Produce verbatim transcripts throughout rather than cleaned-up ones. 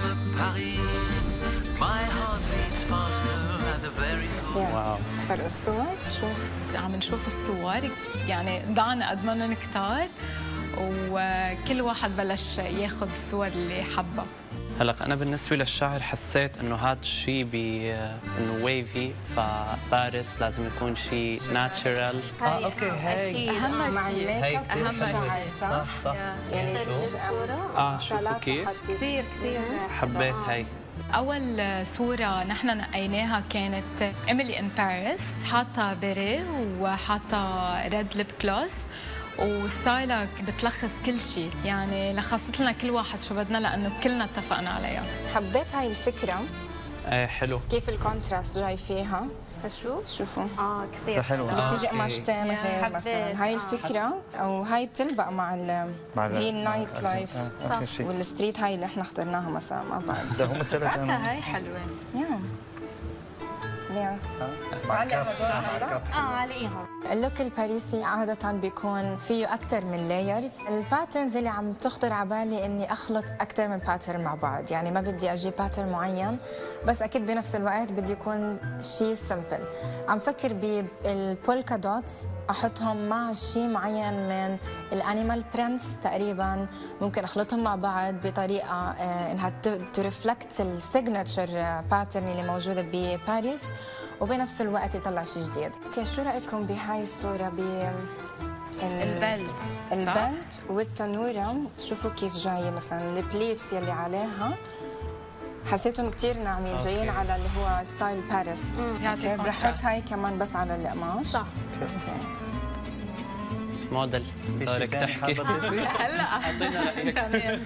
واو. فرق الصور. شوف عم نشوف الصور يعني ضعنا قد ما بدنا كتار، وكل واحد بلش ياخذ الصور اللي حبها. هلا انا بالنسبه للشعر حسيت انه هذا الشيء ب انه ويفي، فباريس لازم يكون شيء ناتشرال. اه اوكي هي اهم شيء، هي اهم شيء. صح صح. يعني اه شوفوا كيف كثير كثير حبيت هي. أول صورة نحن نقيناها كانت إيميلي إن باريس، حاطة بيري وحاطة ريد ليب كلوس، وستايلها بتلخص كل شيء، يعني لخصت لنا كل واحد شو بدنا لأنه كلنا اتفقنا عليها. حبيت هاي الفكرة. ايه حلو. كيف الكونتراست جاي فيها. اشوف شوفوا اه كثير حلو. اللي بتيجي قماشتين غير مثلا. هاي الفكرة او هاي بتلبق مع ال هي النايت لايف والستريت، هاي اللي احنا اخترناها مثلا مع بعض. ده هم الثلاثة. هاي حلوة. يا ليه؟ معلق هدول هلا؟ اه عليهم. اللوك الباريسي عادة بيكون فيه أكثر من لايرز. الباترنز اللي عم تخطر على بالي إني أخلط أكثر من باترن مع بعض، يعني ما بدي أجيب باترن معين، بس أكيد بنفس الوقت بدي يكون شيء سمبل. عم فكر بالبولكا دوتس أحطهم مع شيء معين من الأنيمال برينتس تقريبا، ممكن أخلطهم مع بعض بطريقة إنها ترفلكت السيجنتشر باترن اللي موجودة بباريس، وبنفس الوقت يطلع شيء جديد. اوكي شو رايكم بهاي الصوره ب البلت البلت والتنوره؟ شوفوا كيف جايه مثلا البليتس يلي عليها، حسيتهم كثير ناعمين جايين على اللي هو ستايل باريس. يعطيكم بحط هاي كمان بس على القماش. صح. اوكي موديل بدك تحكي هلا اعطينا رايك.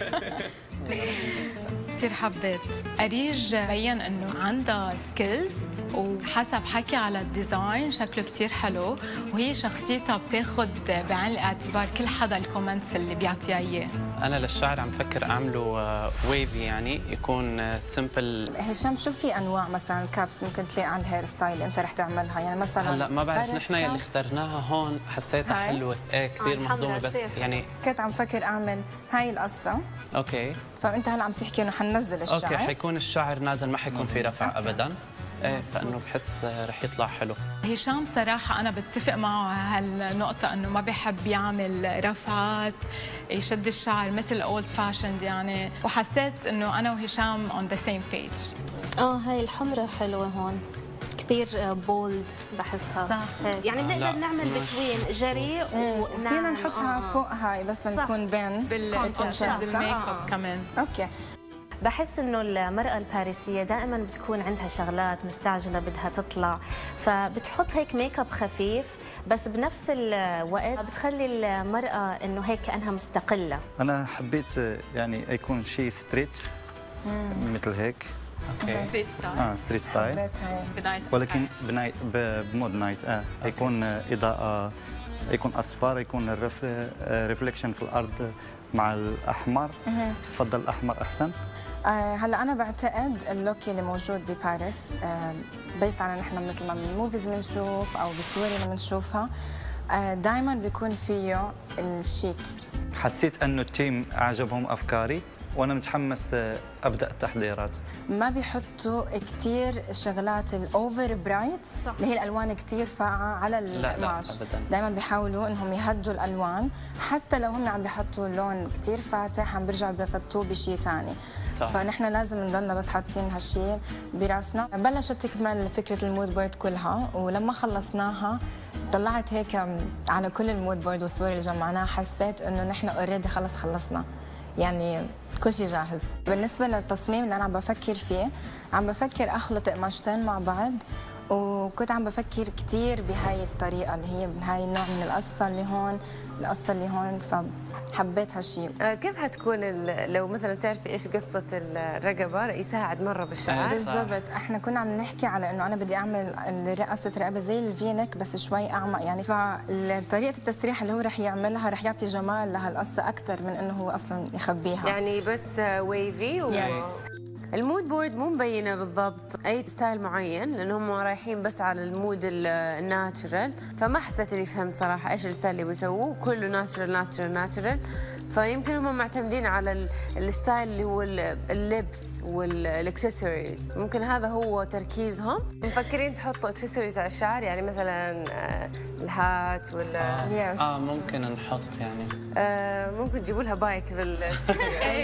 كثير حبيت أريج، بين إنه عندها سكيلز، وحسب حكي على الديزاين شكله كتير حلو، وهي شخصيتها بتاخد بعين الاعتبار كل حدا الكومنتس اللي بيعطيها اياه. انا للشعر عم فكر اعمله ويفي، يعني يكون سمبل. هشام شو في انواع مثلا كابس ممكن تلاقي على الهير ستايل انت رح تعملها؟ يعني مثلا هلا ما بعرف، نحن يلي اخترناها هون حسيتها حلوه، ايه كثير مهضومه، بس يعني كنت عم فكر اعمل هاي القصه. اوكي فانت هلا عم تحكي انه حننزل الشعر. اوكي حيكون الشعر نازل، ما حيكون في رفع ابدا. ايه فانه بحس رح يطلع حلو. هشام صراحه انا بتفق معه هالنقطه، انه ما بيحب يعمل رفعات، يشد الشعر مثل اولد فاشند يعني، وحسيت انه انا وهشام اون ذا سيم بيج. اه هاي الحمراء حلوه هون، كثير بولد بحسها. صح. يعني بنقدر نعمل بتوين جريء وناعم. فينا نحطها فوق هاي بس لنكون بين بالانتنشنز الميك اب كمان. اوكي. بحس انه المرأة الباريسية دائما بتكون عندها شغلات مستعجلة بدها تطلع، فبتحط هيك ميك اب خفيف، بس بنفس الوقت بتخلي المرأة انه هيك كأنها مستقلة. انا حبيت يعني يكون شيء ستريت مثل هيك. اوكي ستريت ستايل. اه ستريت ستايل، ولكن بنايت بمود نايت. اه يكون اضاءة، يكون اصفر، يكون الريفليكشن في الارض مع الاحمر. بفضل الاحمر احسن. آه هلا انا بعتقد اللوك اللي موجود بباريس آه بيس على نحن مثل ما بالموفيز بنشوف او بالصور اللي بنشوفها، آه دائما بيكون فيه الشيك. حسيت انه التيم اعجبهم افكاري وانا متحمس ابدا التحضيرات. ما بيحطوا كثير الشغلات الاوفر برايت اللي هي الالوان كثير فاقعه على القماش. دائما بيحاولوا انهم يهدوا الالوان، حتى لو هم عم بيحطوا لون كثير فاتح عم بيرجعوا بيغطوه بشيء ثاني. فنحن لازم نضلنا بس حاطين هالشيء براسنا. بلشت تكمل فكره المود بورد كلها، ولما خلصناها طلعت هيك على كل المود بورد والصور اللي جمعناها، حسيت انه نحن اوريدي خلص خلصنا، يعني كل شيء جاهز. بالنسبه للتصميم اللي انا عم بفكر فيه، عم بفكر اخلط قماشتين مع بعض، وكنت عم بفكر كثير بهاي الطريقه اللي هي بهاي النوع من القصه اللي هون، القصه اللي هون، فحبيت هالشيء. آه كيف حتكون لو مثلا تعرفي ايش قصه الرقبه؟ يساعد مره بالشعر. بالضبط، احنا كنا عم نحكي على انه انا بدي اعمل رقصه رقبه زي الفينك بس شوي اعمق يعني، فطريقه التسريح اللي هو رح يعملها رح يعطي جمال لهالقصه اكثر من انه هو اصلا يخبيها، يعني بس ويفي و... yes. المود بورد مو مبينه بالضبط اي ستايل معين، لان هم رايحين بس على المود الناتشرال، فما حسيت اني فهمت صراحه ايش الستايل اللي بيسووه، كله ناتشرال ناتشرال ناتشرال، فيمكن هم معتمدين على ال- الستايل اللي هو ال- اللبس والاكسسوارز، ممكن هذا هو تركيزهم. مفكرين تحطوا اكسسوارز على الشعر، يعني مثلا آه، الهات ولا Yes. اه ممكن نحط يعني آه، ممكن تجيبوا لها بايك بالاستوديو.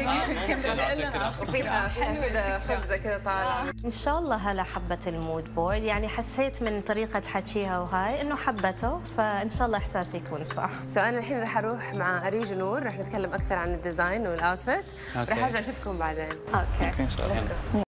وفيها فيها كذا خبزه كذا طالعه. ان شاء الله هلا حبت المود بورد، يعني حسيت من طريقه حكيها وهاي انه حبته، فان شاء الله احساسي يكون صح. سو انا الحين راح اروح مع اريج ونور، راح نتكلم اكثر عن الديزاين والاوتفيت، أوكي. راح ارجع اشوفكم بعدين. اوكي ان شاء الله.